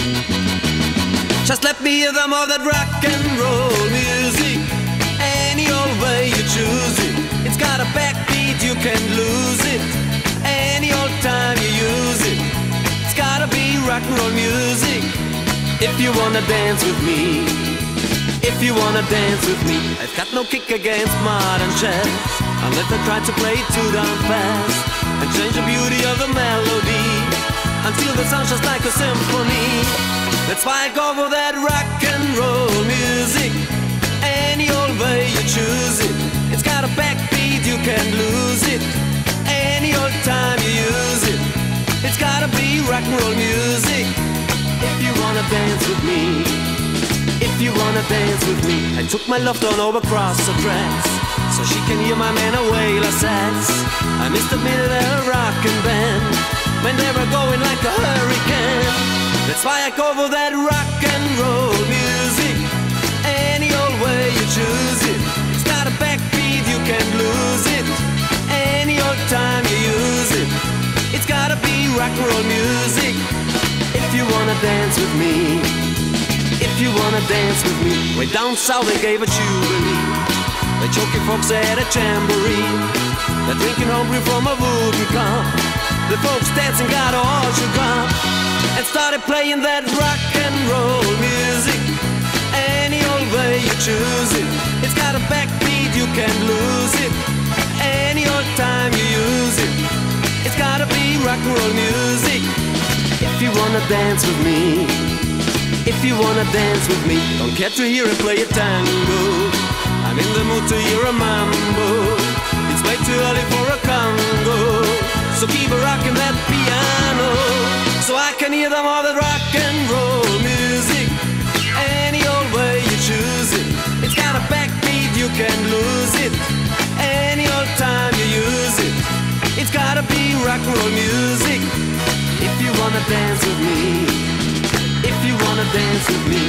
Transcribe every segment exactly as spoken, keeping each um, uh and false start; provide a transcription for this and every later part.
Just let me hear them all that rock and roll music. Any old way you choose it. It's got a backbeat, you can't lose it. Any old time you use it. It's gotta be rock and roll music. If you wanna dance with me, if you wanna dance with me, I've got no kick against modern jazz, unless I try to play it too darn fast and change the beauty of the melody until the sound just like a symphony. That's why I go for that rock and roll music. Any old way you choose it. It's got a backbeat, you can't lose it. Any old time you use it. It's gotta be rock and roll music. If you wanna dance with me, if you wanna dance with me, I took my love down over across the tracks so she can hear my man a wailer sax. I missed a minute at a rockin' band when they were going like a hurricane. That's why I go for that rock and roll music. Any old way you choose it. It's got a backbeat, you can't lose it. Any old time you use it. It's gotta be rock and roll music. If you wanna dance with me, if you wanna dance with me. Way down south they gave a jubilee. The choking folks had a jamboree. They're drinking homebrew from a wooden cup. The folks dancing got all shook up and started playing that rock and roll music. Any old way you choose it. It's got a backbeat, you can't lose it. Any old time you use it. It's gotta be rock and roll music. If you wanna dance with me, if you wanna dance with me, don't care to hear and play a tango. I'm in the mood to hear a mambo. It's way too early for a Congo, so keep a rockin' that piano, so I can hear them all that rock and roll music. Any old way you choose it. It's got a backbeat, you can't lose it. Any old time you use it. It's gotta be rock and roll music. If you wanna dance with me, if you wanna dance with me.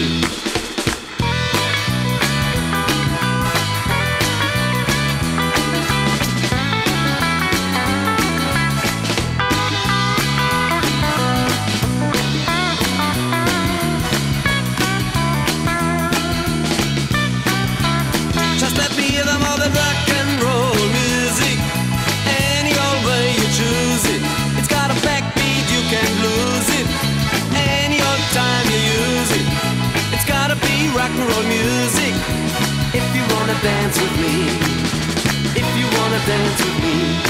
Just let me hear them all the rock and roll music. Any old way you choose it. It's got a backbeat, you can't lose it. Any old time you use it. It's gotta be rock and roll music. If you wanna dance with me, if you wanna dance with me.